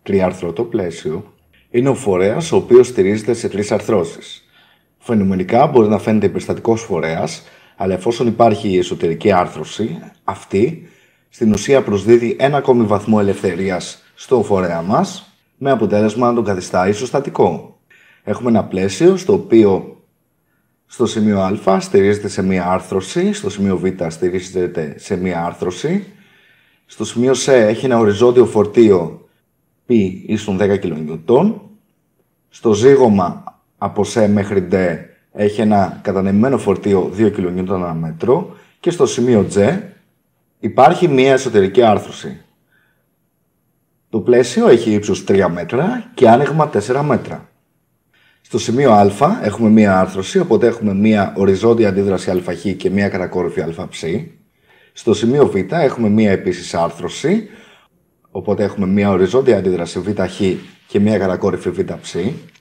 τριάρθρωτο πλαίσιο είναι ο φορέας ο οποίος στηρίζεται σε τρεις αρθρώσεις. Φαινομενικά μπορεί να φαίνεται υπερστατικός φορέας, αλλά εφόσον υπάρχει η εσωτερική άρθρωση, αυτή στην ουσία προσδίδει ένα ακόμη βαθμό ελευθερίας στο φορέα μας, με αποτέλεσμα να τον καθιστά ισοστατικό. Έχουμε ένα πλαίσιο στο οποίο στο σημείο Α στηρίζεται σε μία άρθρωση, στο σημείο Β στηρίζεται σε μία άρθρωση, στο σημείο Σ έχει ένα οριζόντιο φορτίο π ίσον 10 kN, στο ζύγωμα από Σ μέχρι Δ έχει ένα κατανεμημένο φορτίο 2 kN ανά μέτρο και στο σημείο G υπάρχει μία εσωτερική άρθρωση. Το πλαίσιο έχει ύψος 3 μέτρα και άνοιγμα 4 μέτρα. Στο σημείο Α έχουμε μία άρθρωση, οπότε έχουμε μία οριζόντια αντίδραση ΑΧ και μία κατακόρυφη ΑΨ. Στο σημείο Β έχουμε μία επίσης άρθρωση, οπότε έχουμε μία οριζόντια αντίδραση ΒΧ και μία κατακόρυφη ΒΨ.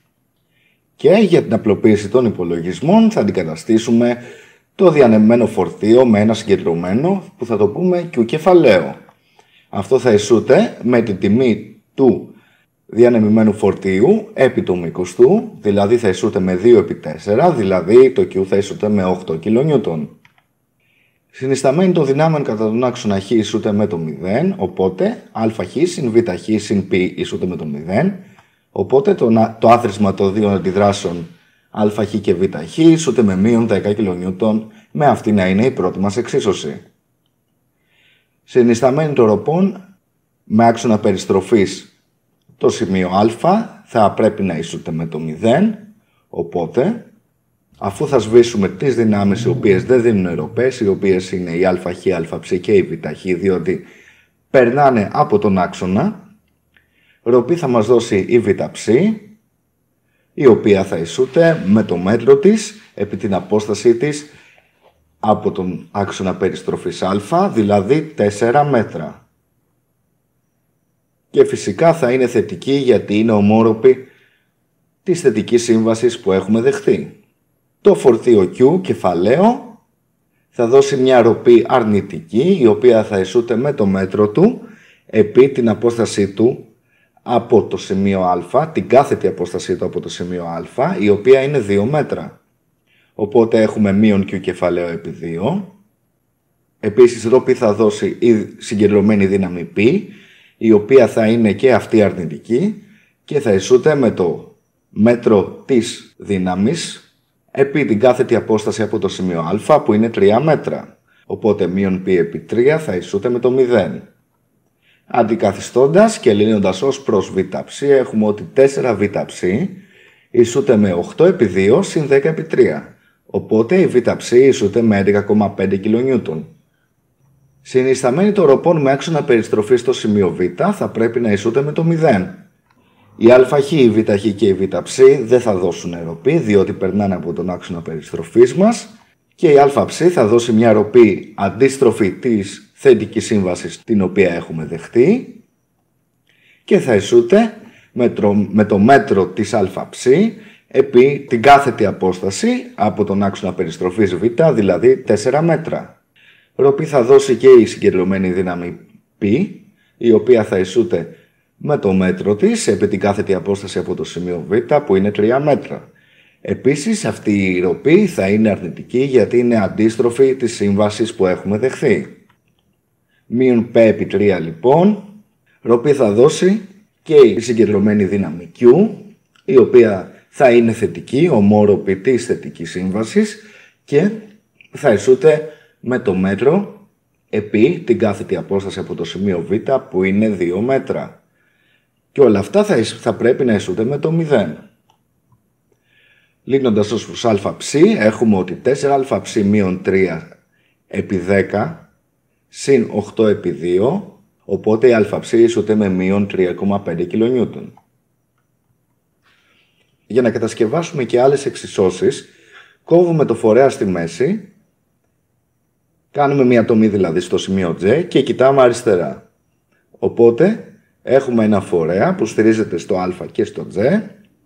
Και για την απλοποίηση των υπολογισμών θα αντικαταστήσουμε το διανεμμένο φορτίο με ένα συγκεντρωμένο που θα το πούμε Q κεφαλαίο. Αυτό θα ισούται με την τιμή του διανεμημένου φορτίου επί το μήκος του, δηλαδή θα ισούται με 2 επί 4, δηλαδή το Q θα ισούται με 8 kN. Συνισταμένη των δυνάμεων κατά τον άξονα Χ ισούται με το 0, οπότε ΑΧ συν ΒΧ συν π ισούται με το 0, οπότε το άθροισμα των δύο αντιδράσεων ΑΧ και ΒΧ ισούται με μείον 10 kN, με αυτή να είναι η πρώτη μας εξίσωση. Συνισταμένη των ροπών με άξονα περιστροφής το σημείο Α θα πρέπει να ισούται με το 0, οπότε αφού θα σβήσουμε τις δυνάμεις οι οποίες δεν δίνουν ροπές, οι οποίες είναι η ΑΧ, ΑΨ και η ΒΧ, διότι περνάνε από τον άξονα, ροπή θα μας δώσει η ΒΨ, η οποία θα ισούται με το μέτρο της επί την απόστασή της από τον άξονα περιστροφής Α, δηλαδή 4 μέτρα. Και φυσικά θα είναι θετική γιατί είναι ομόρροπη της θετικής σύμβασης που έχουμε δεχθεί. Το φορτίο Q κεφαλαίο θα δώσει μια ροπή αρνητική, η οποία θα ισούται με το μέτρο του επί την απόστασή του από το σημείο Α, την κάθετη απόστασή του από το σημείο Α, η οποία είναι 2 μέτρα. Οπότε έχουμε μείον Q κεφαλαίο επί 2. Επίσης ροπή θα δώσει η συγκεντρωμένη δύναμη π, η οποία θα είναι και αυτή αρνητική και θα ισούται με το μέτρο της δύναμης επί την κάθετη απόσταση από το σημείο Α που είναι 3 μέτρα. Οπότε μείον π επί 3 θα ισούται με το 0. Αντικαθιστώντας και λύνοντας ως προς ΒΨ έχουμε ότι 4ΒΨ ισούται με 8 επί 2 συν 10 επί 3. Οπότε η ΒΨ ισούται με 11,5 kN. Συνισταμένη των ροπών με άξονα περιστροφής στο σημείο Β θα πρέπει να ισούται με το 0. Η ΑΧ, η ΒΧ και η ΒΨ δεν θα δώσουν ροπή διότι περνάνε από τον άξονα περιστροφής μας και η ΑΨ θα δώσει μια ροπή αντίστροφη της θετικής σύμβασης την οποία έχουμε δεχτεί και θα ισούται με το μέτρο της ΑΨ επί την κάθετη απόσταση από τον άξονα περιστροφής Β, δηλαδή 4 μέτρα. Ροπή θα δώσει και η συγκεντρωμένη δύναμη π, η οποία θα ισούται με το μέτρο της επί την κάθετη απόσταση από το σημείο Β που είναι 3 μέτρα. Επίσης αυτή η ροπή θα είναι αρνητική γιατί είναι αντίστροφη της σύμβασης που έχουμε δεχθεί. Μείον π επί 3 λοιπόν, ροπή θα δώσει και η συγκεντρωμένη δύναμη Q, η οποία θα είναι θετική, ομόρροπη της θετικής σύμβασης και θα ισούται με το μέτρο επί την κάθετη απόσταση από το σημείο Β που είναι 2 μέτρα. Και όλα αυτά θα πρέπει να ισούται με το 0. Λύνοντας ως προς ΑΨ έχουμε ότι 4ΑΨ μείον 3 επί 10 συν 8 επί 2, οπότε η ΑΨ ισούται με μείον 3,5 kN. Για να κατασκευάσουμε και άλλες εξισώσεις, κόβουμε το φορέα στη μέση, κάνουμε μια τομή δηλαδή στο σημείο J και κοιτάμε αριστερά. Οπότε έχουμε ένα φορέα που στηρίζεται στο Α και στο J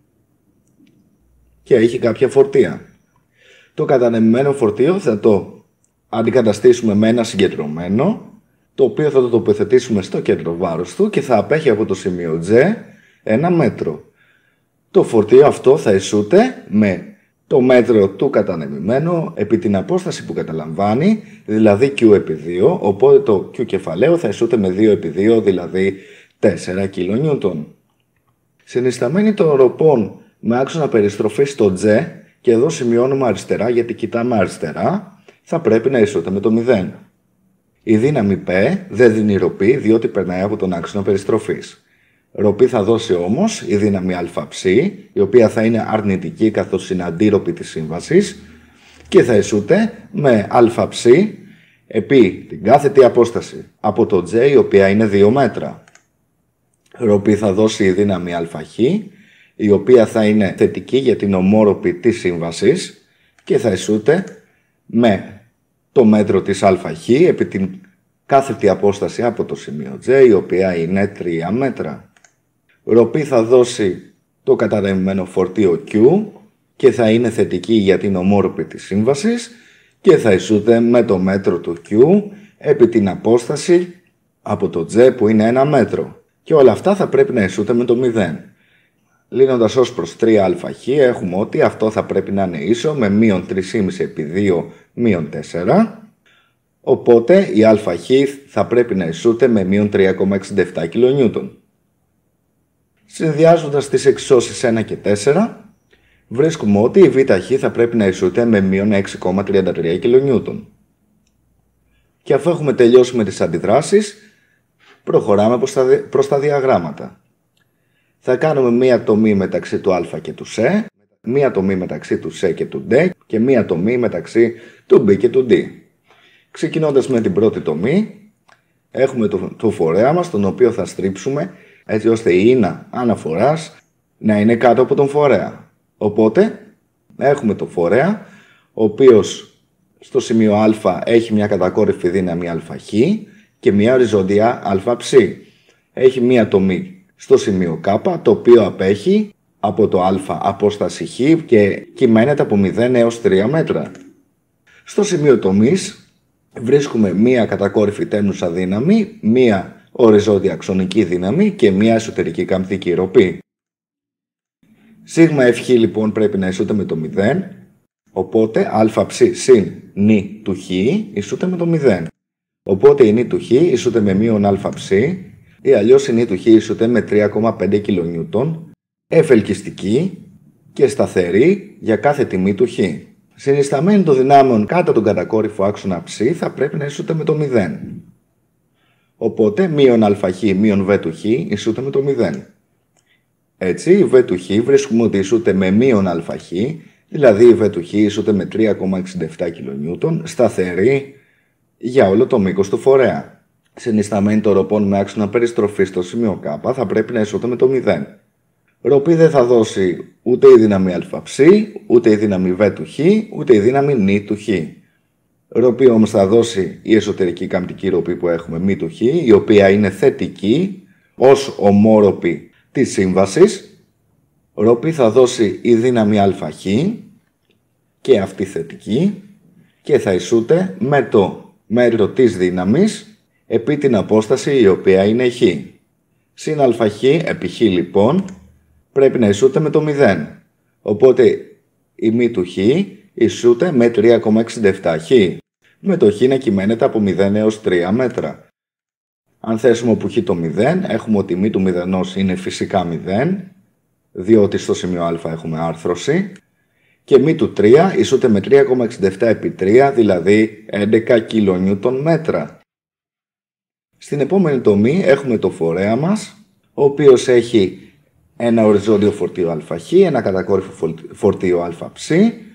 και έχει κάποια φορτία. Το κατανεμημένο φορτίο θα το αντικαταστήσουμε με ένα συγκεντρωμένο, το οποίο θα το τοποθετήσουμε στο κέντρο βάρους του και θα απέχει από το σημείο J 1 μέτρο. Το φορτίο αυτό θα ισούται με το μέτρο του κατανεμημένου επί την απόσταση που καταλαμβάνει, δηλαδή Q επί 2, οπότε το Q κεφαλαίο θα ισούται με 2 επί 2, δηλαδή 4 kN. Συνισταμένη των ροπών με άξονα περιστροφής στο G, και εδώ σημειώνουμε αριστερά γιατί κοιτάμε αριστερά, θα πρέπει να ισούται με το 0. Η δύναμη P δεν δίνει ροπή διότι περνάει από τον άξονα περιστροφής. Ροπή θα δώσει όμως η δύναμη αψ, η οποία θα είναι αρνητική καθώς είναι αντίρροπη της σύμβασης και θα ισούται με αψ επί την κάθετη απόσταση από το J, η οποία είναι 2 μέτρα. Ροπή θα δώσει η δύναμη αχ, η οποία θα είναι θετική για την ομόρροπη της σύμβασης και θα ισούται με το μέτρο της αχ επί την κάθετη απόσταση από το σημείο J, η οποία είναι 3 μέτρα. Ροπή θα δώσει το κατανεμημένο φορτίο Q και θα είναι θετική για την ομόρροπη της σύμβασης και θα ισούται με το μέτρο του Q επί την απόσταση από το J που είναι 1 μέτρο. Και όλα αυτά θα πρέπει να ισούται με το 0. Λύνοντας ως προς 3αχ έχουμε ότι αυτό θα πρέπει να είναι ίσο με μείον 3,5 επί 2 μείον 4. Οπότε η αχ θα πρέπει να ισούται με μείον 3,67 kN. Συνδυάζοντας τις εξισώσεις 1 και 4, βρίσκουμε ότι η β' θα πρέπει να ισούται με μείον 6,33 kN. Και αφού έχουμε τελειώσει με τις αντιδράσεις, προχωράμε προς τα διαγράμματα. Θα κάνουμε μία τομή μεταξύ του α και του σ, μία τομή μεταξύ του σ και του d και μία τομή μεταξύ του b και του d. Ξεκινώντας με την πρώτη τομή, έχουμε το φορέα μας, τον οποίο θα στρίψουμε έτσι ώστε η ίνα αναφοράς να είναι κάτω από τον φορέα. Οπότε έχουμε το φορέα, ο οποίος στο σημείο α έχει μια κατακόρυφη δύναμη αχ και μια οριζόντια αψ. Έχει μια τομή στο σημείο K, το οποίο απέχει από το α απόσταση χ και κυμαίνεται από 0 έως 3 μέτρα. Στο σημείο τομής βρίσκουμε μία κατακόρυφη τένουσα δύναμη, μία οριζόντια αξονική δύναμη και μία εσωτερική καμπτική ροπή. Σίγμα ευχ λοιπόν πρέπει να ισούται με το 0, οπότε αψ συν νη του χ ισούται με το 0. Οπότε η νη του χ ισούται με μείον αψ ή αλλιώς η νη του χ ισούται με 3,5 kN, ευελκυστική και σταθερή για κάθε τιμή του χ. Συνισταμένη των δυνάμεων κάτω τον κατακόρυφο άξονα ψ θα πρέπει να ισούται με το 0. Οπότε μείον αχ μείον β του χ ισούται με το 0. Έτσι η β του χ βρίσκουμε ότι ισούται με μείον αχ, δηλαδή η β του χ ισούται με 3,67 kN, σταθερή για όλο το μήκος του φορέα. Συνισταμένη των ροπών με άξονα περιστροφή στο σημείο K θα πρέπει να ισούται με το 0. Ροπή δεν θα δώσει ούτε η δύναμη αψ, ούτε η δύναμη β του χ, ούτε η δύναμη νη του χ. Ροπή όμως θα δώσει η εσωτερική καμπτική ροπή που έχουμε μη του χ, η οποία είναι θετική ως ομόρροπη της σύμβασης. Ροπή θα δώσει η δύναμη αχ και αυτή θετική και θα ισούται με το μέτρο της δύναμης επί την απόσταση η οποία είναι χ. Συν αχ επί χ λοιπόν πρέπει να ισούται με το 0. Οπότε η μη του χ ισούται με 3,67 χ. Με το χ να κυμαίνεται από 0 έως 3 μέτρα. Αν θέσουμε από χ το 0, έχουμε ότι η μη του μηδενός είναι φυσικά 0, διότι στο σημείο α έχουμε άρθρωση, και μη του 3 ισούται με 3,67 επί 3, δηλαδή 11 kN. Στην επόμενη τομή έχουμε το φορέα μας, ο οποίος έχει ένα οριζόντιο φορτίο αχ, ένα κατακόρυφο φορτίο αψ,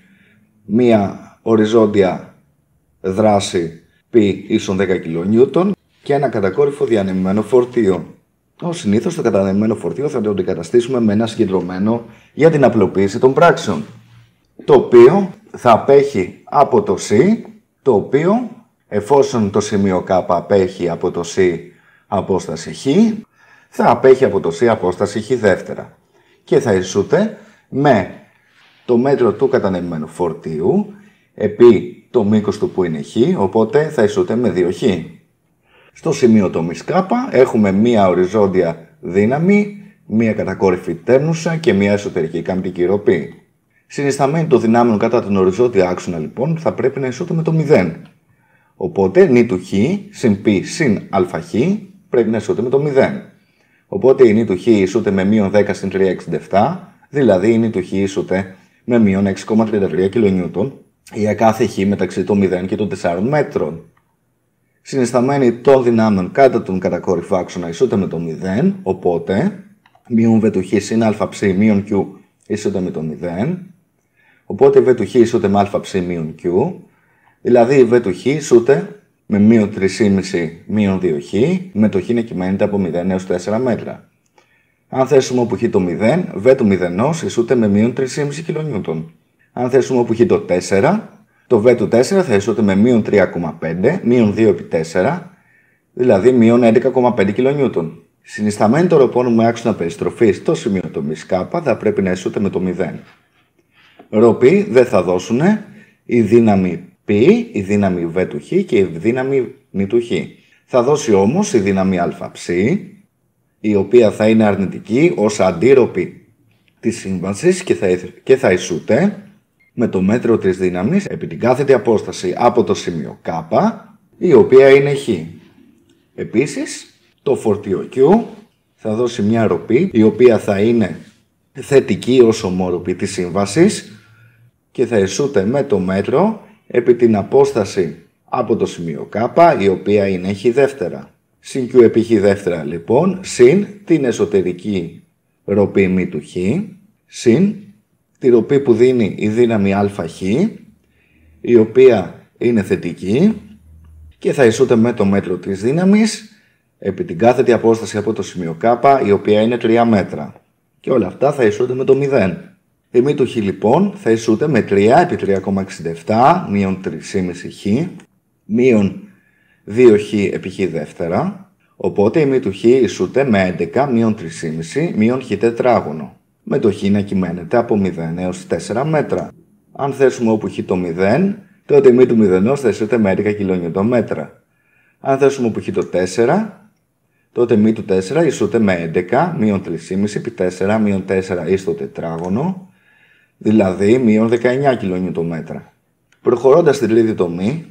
μία οριζόντια δράση π ίσον 10 kN και ένα κατακόρυφο διανεμημένο φορτίο. Ως συνήθως το κατανεμημένο φορτίο θα το αντικαταστήσουμε με ένα συγκεντρωμένο για την απλοποίηση των πράξεων, το οποίο θα απέχει από το σ, το οποίο εφόσον το σημείο K απέχει από το σ απόσταση χ, θα απέχει από το σ απόσταση χ δεύτερα και θα ισούται με το μέτρο του κατανεμημένου φορτίου επί το μήκος του που είναι χ, οπότε θα ισούται με 2χ. Στο σημείο τομής K έχουμε μία οριζόντια δύναμη μία κατακόρυφη τέμνουσα και μία εσωτερική καμπτική ροπή. Συνισταμένη των δυνάμεων κατά τον οριζόντιο άξονα λοιπόν θα πρέπει να ισούται με το 0. Οπότε νη του χ συν π συν αχ πρέπει να ισούται με το 0. Οπότε η νη του χ ισούται με μείον 10 συν 3,67, δηλαδή η νη του χ ισούται με μείον 6,33 kN για κάθε χ μεταξύ των 0 και των 4 μέτρων. Συνισταμένη των δυνάμεων κατά τον κατακόρυφο άξονα ισούται με το 0, οπότε μείον v του χ συν αψ μείον q ισούται με το 0, οπότε v του χ ισούται με αψ μείον q, δηλαδή η v του χ ισούται με μείον 3,5 μείον 2χ, με το χ να κυμαίνεται από 0 έως 4 μέτρα. Αν θέσουμε όπου χ το 0, v του 0 ισούται με μείον 3,5 kN. Αν θέσουμε όπου χ το 4, το v του 4 θα ισούται με μείον 3,5, μείον 2 επί 4, δηλαδή μείον 11,5 kN. Συνισταμένη των ροπών με άξονα περιστροφής στο σημείο τομής K θα πρέπει να ισούται με το 0. Ροπή δεν θα δώσουν η δύναμη π, η δύναμη v του χ και η δύναμη νη του χ. Θα δώσει όμως η δύναμη αψ, η οποία θα είναι αρνητική ως αντίρροπη της σύμβασης και θα ισούται με το μέτρο της δύναμης επί την κάθετη απόσταση από το σημείο K, η οποία είναι χ. Επίσης, το φορτίο Q θα δώσει μια ροπή, η οποία θα είναι θετική ως ομόρροπη της σύμβασης και θα ισούται με το μέτρο επί την απόσταση από το σημείο K, η οποία είναι χ δεύτερα. Συν Q επί χ δεύτερα λοιπόν, συν την εσωτερική ροπή μη του χ, συν τη ροπή που δίνει η δύναμη αχ, η οποία είναι θετική και θα ισούται με το μέτρο της δύναμης επί την κάθετη απόσταση από το σημείο K, η οποία είναι 3 μέτρα. Και όλα αυτά θα ισούται με το 0. Η μη του χ λοιπόν θα ισούται με 3 επί 3,67 μείον 3,5 χ μείον 2χ επί χ δεύτερα. Οπότε η μη του χ ισούται με 11 μείον 3,5 μείον χ τετράγωνο, με το χ να κυμαίνεται από 0 έως 4 μέτρα. Αν θέσουμε όπου χ το 0, τότε η μη του 0 θα ισούται με 11 kN. Αν θέσουμε όπου χ το 4, τότε μη του 4 ισούται με 11 μείον 3,5 επί 4 μείον 4 εις το τετράγωνο, δηλαδή μείον 19 kN. Προχωρώντας στην τρίτη τομή,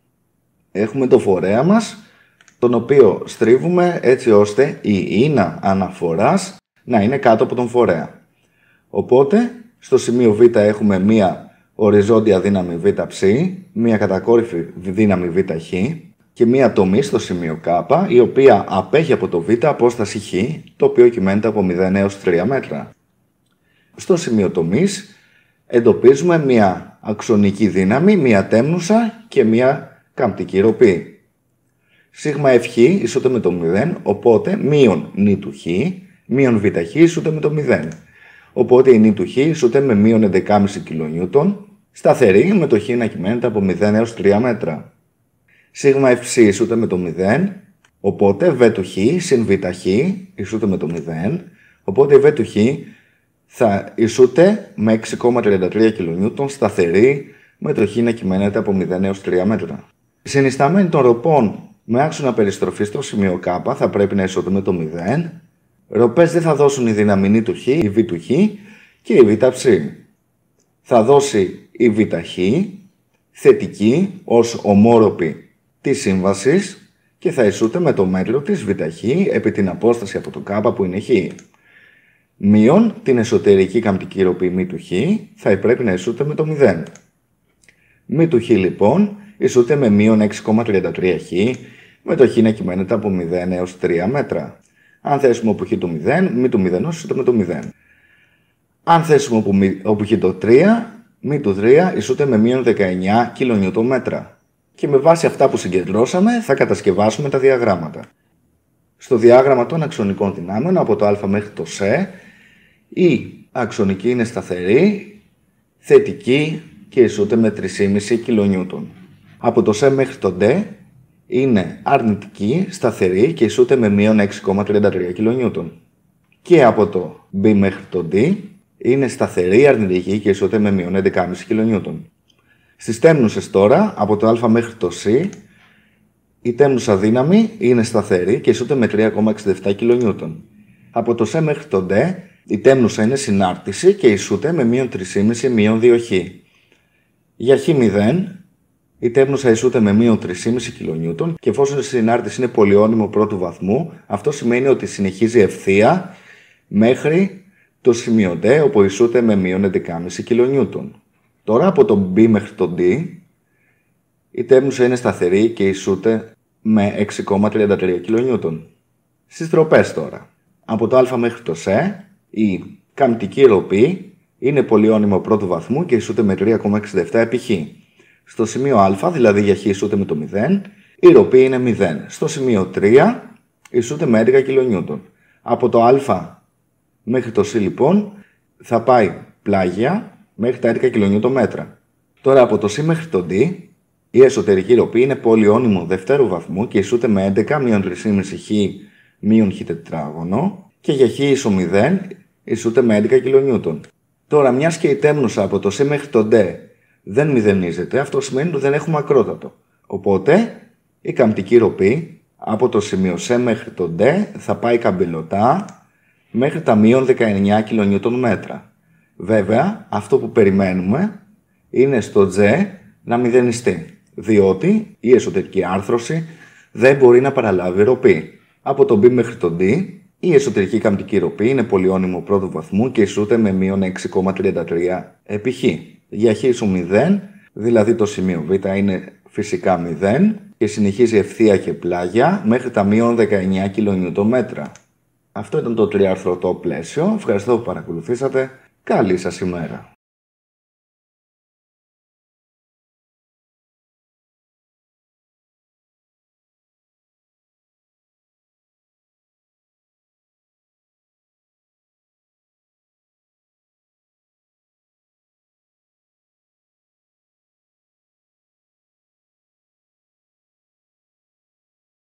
έχουμε το φορέα μας, τον οποίο στρίβουμε έτσι ώστε η ίνα αναφοράς να είναι κάτω από τον φορέα. Οπότε, στο σημείο Β έχουμε μία οριζόντια δύναμη Β'ψ, μία κατακόρυφη δύναμη Β'χ και μία τομή στο σημείο K, η οποία απέχει από το Β απόσταση χ, το οποίο κυμαίνεται από 0 έως 3 μέτρα. Στο σημείο τομής εντοπίζουμε μία αξονική δύναμη, μία τέμνουσα και μία καμπτική ροπή. Σίγμα ευχ ισούται με το 0, οπότε μείον νη του χ, μείον βχ ισούται με το 0. Οπότε η νη του χ ισούται με μείον 11,5 kN, σταθερή με το χ να κυμαίνεται από 0 έως 3 μέτρα. Σίγμα φ ισούται με το 0, οπότε β του χ συν βχ ισούται με το 0, οπότε η β του χ θα ισούται με 6,33 kN σταθερή με το χ να κυμαίνεται από 0 έως 3 μέτρα. Συνισταμένη των ροπών με άξονα περιστροφής στο σημείο K θα πρέπει να ισούται με το 0. Ροπές δεν θα δώσουν η δύναμη νη του χ, η β του χ και η βψ. Θα δώσει η βχ θετική ως ομόρροπη της σύμβασης και θα ισούται με το μέτρο της βχ επί την απόσταση από το K που είναι χ. Μείον την εσωτερική καμπτική ροπή μη του χ θα πρέπει να ισούται με το 0. Μη του χ λοιπόν ισούται με μείον 6,33 χ με το χ να κυμαίνεται από 0 έως 3 μέτρα. Αν θέσουμε όπου χ το 0, μη του 0 ισούται με το 0. Αν θέσουμε όπου χ το 3, μη του 3 ισούται με μείον 19 kN. Και με βάση αυτά που συγκεντρώσαμε θα κατασκευάσουμε τα διαγράμματα. Στο διάγραμμα των αξονικών δυνάμεων από το α μέχρι το σ, η αξονική είναι σταθερή, θετική και ισούται με 3,5 kN. Από το σ μέχρι το d είναι αρνητική, σταθερή και ισούται με μείον 6,33 kN. Και από το b μέχρι το d είναι σταθερή, αρνητική και ισούται με μείον 11,5 kN. Στις τέμνουσες τώρα, από το α μέχρι το σ, η τέμνουσα δύναμη είναι σταθερή και ισούται με 3,67 kN. Από το σε μέχρι το ντε η τέμνουσα είναι συνάρτηση και ισούται με μείον 3,5 μείον 2χ. Για χ0 η τέμνουσα ισούται με μείον 3,5 kN και εφόσον η συνάρτηση είναι πολυώνυμο πρώτου βαθμού, αυτό σημαίνει ότι συνεχίζει ευθεία μέχρι το σημείο D, όπου ισούται με μείον 11,5 kN. Τώρα από το B μέχρι το D η τέμνουσα είναι σταθερή και ισούται με 6,33 kN. Στις τροπές τώρα. Από το α μέχρι το σ η καμπτική ροπή είναι πολυώνυμο πρώτου βαθμού και ισούται με 3,67 επί χ. Στο σημείο α, δηλαδή για χ ισούται με το 0, η ροπή είναι 0. Στο σημείο 3 ισούται με 11 kN. Από το α μέχρι το σ λοιπόν θα πάει πλάγια μέχρι τα 11 kN. Τώρα από το σ μέχρι το d η εσωτερική ροπή είναι πολυώνυμο δευτέρου βαθμού και ισούται με 11 μείον 3,5 χ μείον χ τετράγωνο και για χ ίσο 0 ισούται με 11 kN. Τώρα μιας και η τέμνουσα από το σ μέχρι το d δεν μηδενίζεται, αυτό σημαίνει ότι δεν έχουμε ακρότατο. Οπότε η καμπτική ροπή από το σημείο σ μέχρι το d θα πάει καμπυλωτά μέχρι τα μείον 19 kN. Βέβαια, αυτό που περιμένουμε είναι στο G να μηδενιστεί, διότι η εσωτερική άρθρωση δεν μπορεί να παραλάβει ροπή. Από το B μέχρι το D η εσωτερική καμπτική ροπή είναι πολυώνυμο πρώτου βαθμού και ισούται με μείον 6,33 επί χ. Για χ ίσο 0, δηλαδή το σημείο Β είναι φυσικά 0 και συνεχίζει ευθεία και πλάγια μέχρι τα μείον 19 kN. Αυτό ήταν το τριαρθρωτό πλαίσιο. Ευχαριστώ που παρακολουθήσατε. Καλή σας ημέρα.